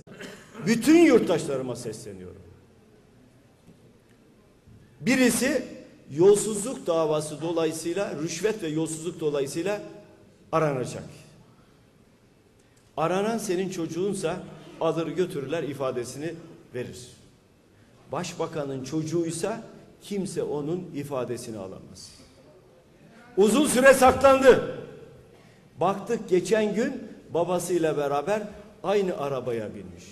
Bütün yurttaşlarıma sesleniyorum. Birisi yolsuzluk davası dolayısıyla, rüşvet ve yolsuzluk dolayısıyla aranacak. Aranan senin çocuğunsa alır götürürler, ifadesini verir. Başbakanın çocuğuysa kimse onun ifadesini alamaz. Uzun süre saklandı. Baktık geçen gün babasıyla beraber aynı arabaya binmiş.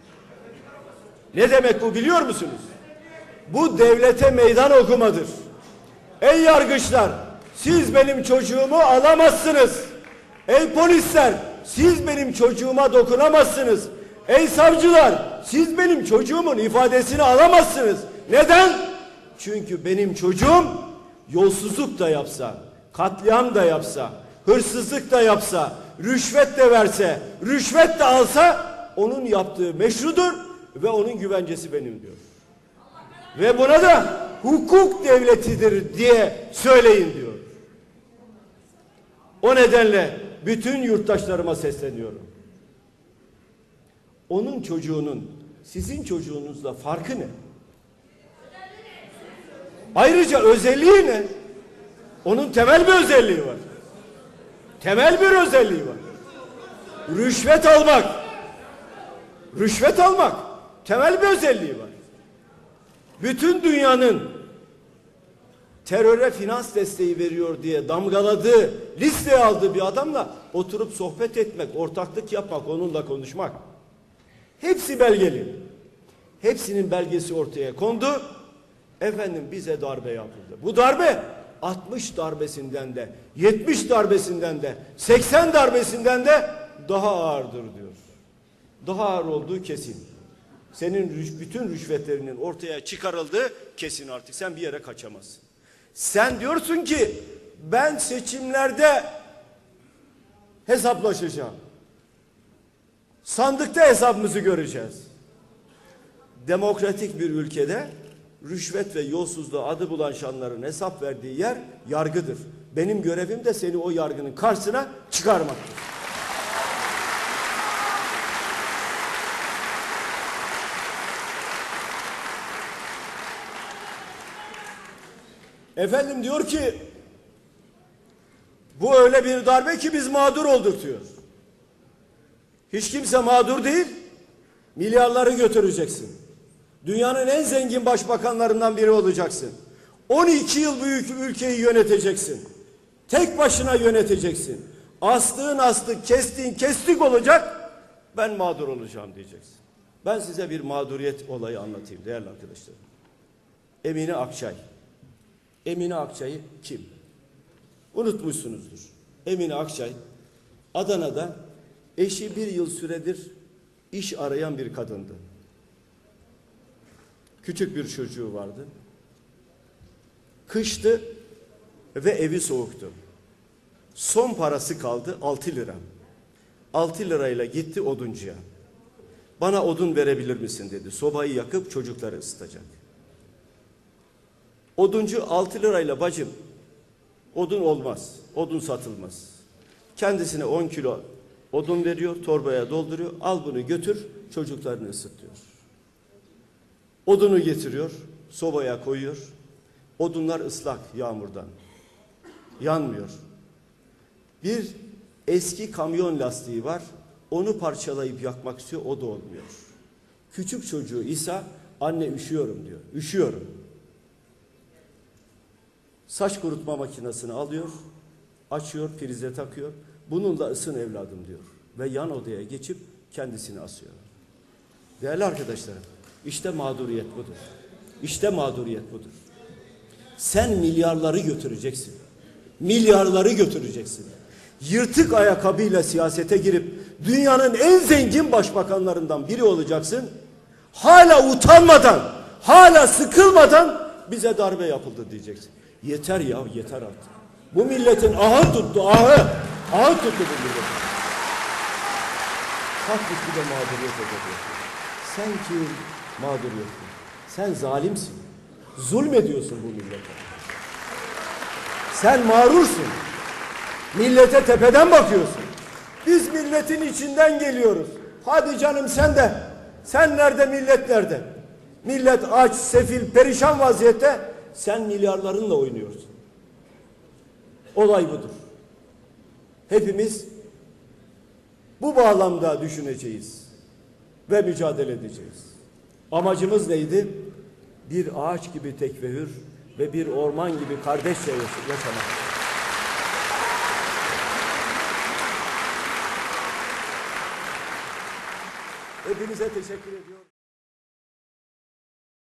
Ne demek bu biliyor musunuz? Bu devlete meydan okumadır. Ey yargıçlar, siz benim çocuğumu alamazsınız. Ey polisler, siz benim çocuğuma dokunamazsınız. Ey savcılar, siz benim çocuğumun ifadesini alamazsınız. Neden? Çünkü benim çocuğum yolsuzluk da yapsa, katliam da yapsa, hırsızlık da yapsa, rüşvet de verse, rüşvet de alsa onun yaptığı meşrudur ve onun güvencesi benim diyor. Ve buna da hukuk devletidir diye söyleyin diyor. O nedenle bütün yurttaşlarıma sesleniyorum. Onun çocuğunun sizin çocuğunuzla farkı ne? Ayrıca özelliği ne? Onun temel bir özelliği var. Temel bir özelliği var. Rüşvet almak. Rüşvet almak. Temel bir özelliği var. Bütün dünyanın teröre finans desteği veriyor diye damgaladığı, listeye aldığı bir adamla oturup sohbet etmek, ortaklık yapmak, onunla konuşmak. Hepsi belgeli. Hepsinin belgesi ortaya kondu. Efendim bize darbe yapıldı. Bu darbe 60 darbesinden de, 70 darbesinden de, 80 darbesinden de daha ağırdır diyor. Daha ağır olduğu kesin. Senin bütün rüşvetlerinin ortaya çıkarıldığı kesin artık. Sen bir yere kaçamazsın. Sen diyorsun ki ben seçimlerde hesaplaşacağım. Sandıkta hesabımızı göreceğiz. Demokratik bir ülkede rüşvet ve yolsuzluğa adı bulaşanların hesap verdiği yer yargıdır. Benim görevim de seni o yargının karşısına çıkarmaktır. Efendim diyor ki bu öyle bir darbe ki biz mağdur olduk diyor. Hiç kimse mağdur değil. Milyarları götüreceksin. Dünyanın en zengin başbakanlarından biri olacaksın. 12 yıl büyük ülkeyi yöneteceksin. Tek başına yöneteceksin. Astığın astık, kestiğin kestik olacak. Ben mağdur olacağım diyeceksin. Ben size bir mağduriyet olayı anlatayım değerli arkadaşlar. Emine Akçay. Emine Akçay'ı kim? Unutmuşsunuzdur. Emine Akçay Adana'da eşi bir yıl süredir iş arayan bir kadındı. Küçük bir çocuğu vardı. Kıştı ve evi soğuktu. Son parası kaldı 6 lira. 6 lirayla gitti oduncuya. Bana odun verebilir misin dedi. Sobayı yakıp çocukları ısıtacak. Oduncu 6 lirayla bacım odun olmaz. Odun satılmaz. Kendisine 10 kilo odun veriyor, torbaya dolduruyor. Al bunu götür, çocuklarını ısıt diyor. Odunu getiriyor, sobaya koyuyor. Odunlar ıslak yağmurdan. Yanmıyor. Bir eski kamyon lastiği var. Onu parçalayıp yakmak istiyor, o da olmuyor. Küçük çocuğu İsa, anne üşüyorum diyor. Üşüyorum. Saç kurutma makinesini alıyor, açıyor, prize takıyor. Bununla ısın evladım diyor. Ve yan odaya geçip kendisini asıyor. Değerli arkadaşlarım, işte mağduriyet budur. İşte mağduriyet budur. Sen milyarları götüreceksin. Milyarları götüreceksin. Yırtık ayakkabıyla siyasete girip dünyanın en zengin başbakanlarından biri olacaksın. Hala utanmadan, hala sıkılmadan bize darbe yapıldı diyeceksin. Yeter ya, yeter artık. Bu milletin ahı tuttu, ahı. Ahı tuttu bu milletin. Kalkmış bir de mağduriyet ediyor. Sen kim? Mağduriyetin. Sen zalimsin. Zulmediyorsun bu millete. Sen mağrursun. Millete tepeden bakıyorsun. Biz milletin içinden geliyoruz. Hadi canım sen de. Sen nerede, millet nerede? Millet aç, sefil, perişan vaziyette. Sen milyarlarınla oynuyorsun. Olay budur. Hepimiz bu bağlamda düşüneceğiz ve mücadele edeceğiz. Amacımız neydi? Bir ağaç gibi tek ve hür ve bir orman gibi kardeşçe yaşamak. Hepinize teşekkür ediyorum.